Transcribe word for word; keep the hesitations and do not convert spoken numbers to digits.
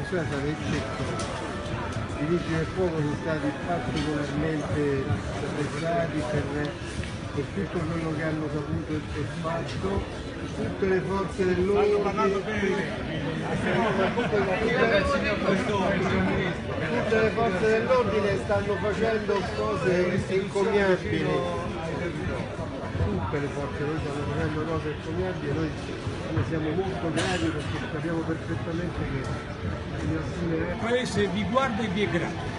sono state eccezionali. I vigili del fuoco sono stati particolarmente apprezzati per, per tutto quello che hanno saputo e fatto. Tutte le forze dell'ordine, tutte le forze dell'ordine stanno facendo cose encomiabili. Tutte le forze noi stanno facendo cose encomiabili, noi ne siamo molto grati perché sappiamo perfettamente che il paese vi guarda e vi è grato.